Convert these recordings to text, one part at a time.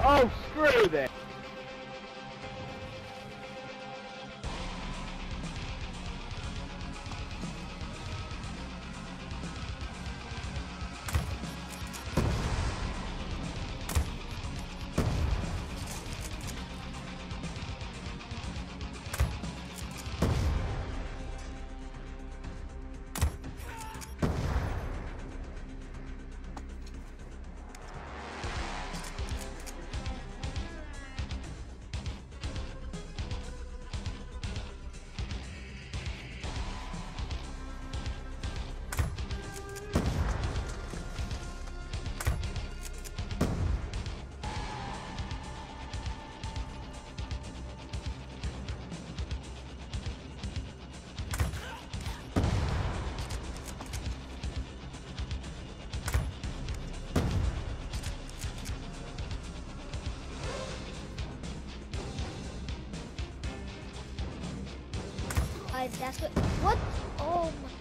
Oh, screw that. That's what? Oh my.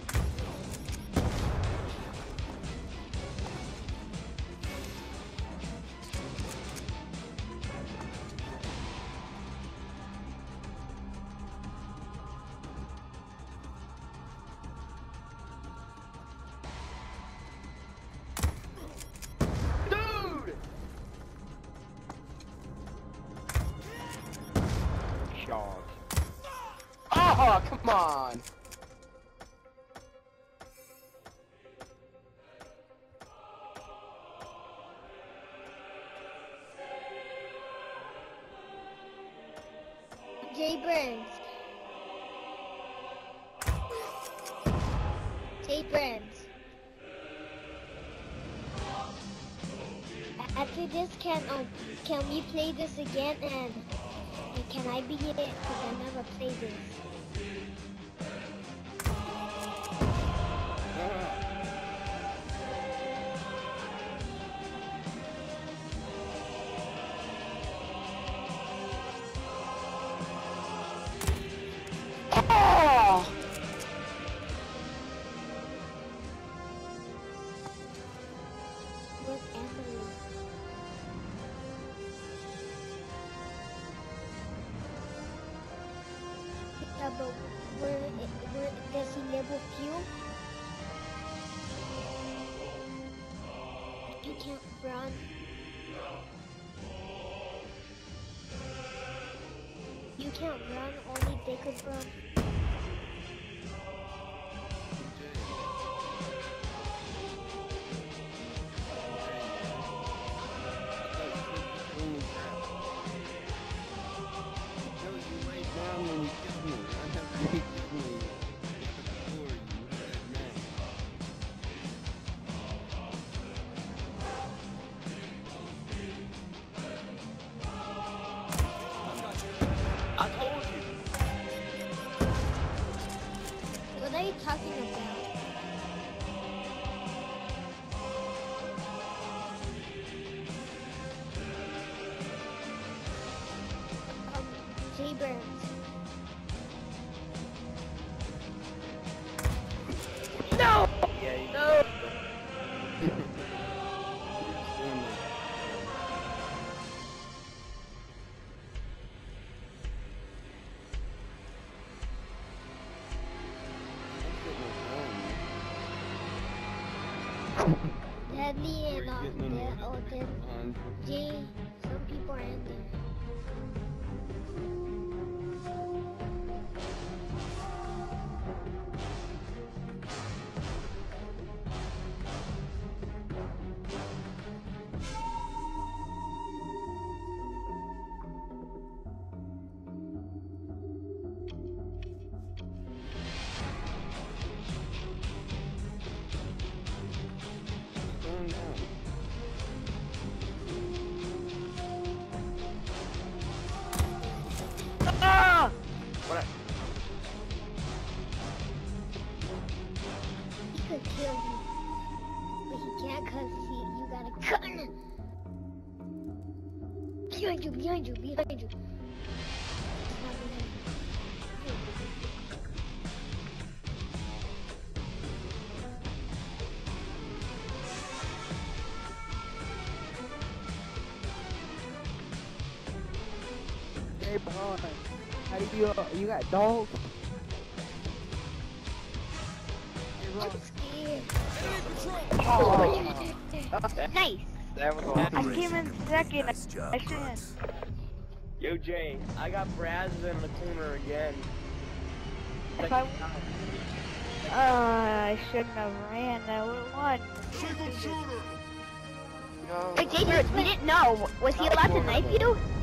Dude! Shaws. Oh, come on! Jay Burns. Jay Burns. After this, can we play this again and can I be in it? Because I never played this. Oh! Where's Emily? Yeah, but where does he live with you? You can't run. You can't run, only they could run. I told you. What are you talking about? Jay Burns. No! Yeah, no! Deadly and then Jay, some people are in there. Ah! What? He could kill you, but he can't cause you got a gun. Behind you, behind you, behind you. Not behind you. Hey, Bron. How do you got dogs? Hey, Bron. I'm scared. Nice. That was I awesome. came in second. I shouldn't. Yo, Jay, I got Braz in the corner again. If I shouldn't have ran. I would have won. No. Wait, Jason, we didn't know. Was he allowed to knife you?